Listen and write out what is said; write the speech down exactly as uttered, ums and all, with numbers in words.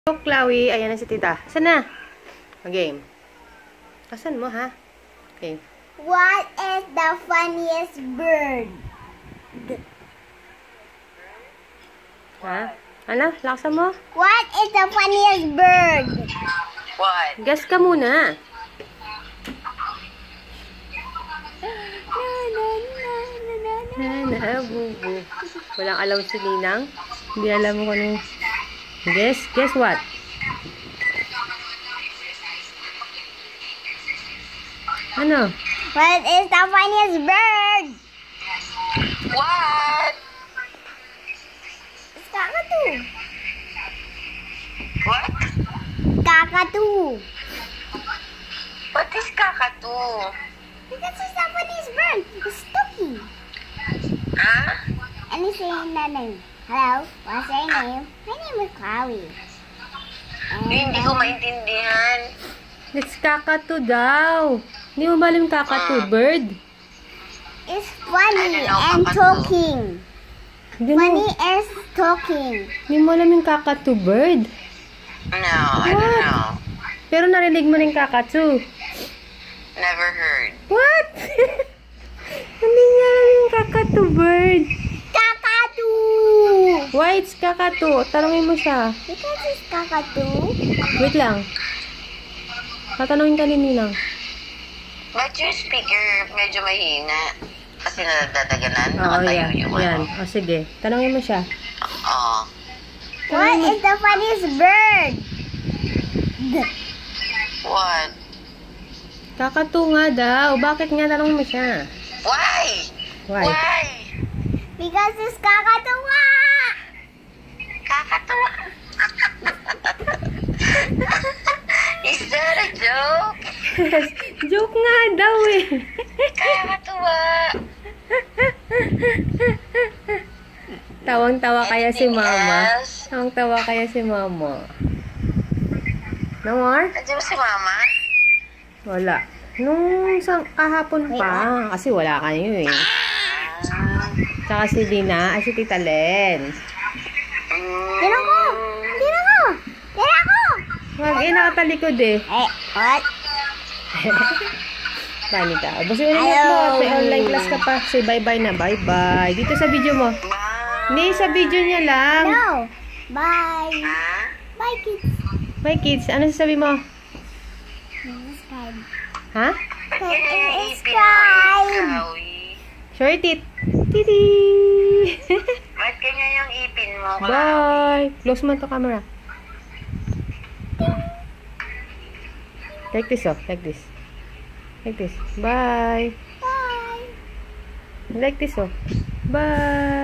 So, Chloe, ayan na si tita. Asan na? Mag-game. Asan mo, ha? Okay. What is the funniest bird? Ha? Ano? Laksan mo? What is the funniest bird? What? Guess ka muna. Na, na, bubu. Walang alam si Ninang. Hindi alam mo kung anong... Guess? Guess what? Ano? What is the funniest bird? What? It's kakatu. What? Kakatu. What is kakatu? Because it's the funniest bird. It's Tuki. Huh? And he's saying that name. Hello, what's your name? My name is Chloe. And Hindi ko maintindihan. It's kakatu daw. Hindi mo ba alam kakatu? Bird? It's funny I don't know and kakatu. talking. Hindi mo, Funny is talking. hindi mo alam yung kakatu bird. No, I don't What? know. Pero narinig mo rin kakatu. Never heard. What? Hindi niya alam yung kakatu bird. Kakatu. Why it's kakatu? Tanungin mo siya. Because it's kakatu. Wait lang. Tatanungin ka ni Ninang. But your speaker medyo mahina. Kasi nadadaganan. Oo, Nakatayo yan. yung Yan. ano. O, sige. Tanungin mo siya. Oo. What is the funniest bird? What? Kakatu nga daw. Bakit nga? Tanungin mo siya. Why? Why? Why? Because it's kakatuwa. Kakatuwa. Is that a joke? Joke nga daw eh. Kakatuwa. Tawang-tawa kaya si Anything mama. else? Tawang-tawa kaya si mama. No more? Nandiyan mo si mama? Wala. Nung sang kahapon pa. Kasi wala kayo eh. Tsaka si Dina. Ay, si Tita Len. Tira ko. Tira ko. Tira ko. Wag eh, nakatalikod eh. Eh, what? Bani ka. Basta yun mo at may online class ka pa. Say bye-bye na. Bye-bye. Dito sa video mo. Hindi, sa video niya lang. No. Bye. Ha? Bye, kids. Bye, kids. Ano sasabi mo? Subscribe. Ha? Ba't ganyan yung ipin mo, Subscribe. Chloe? Short it. Titi. Ba't ganyan yung ipin mo, Chloe? Bye. Close mo to camera. Like this, oh. Like this. Like this. Bye. Bye. Like this, oh. Bye.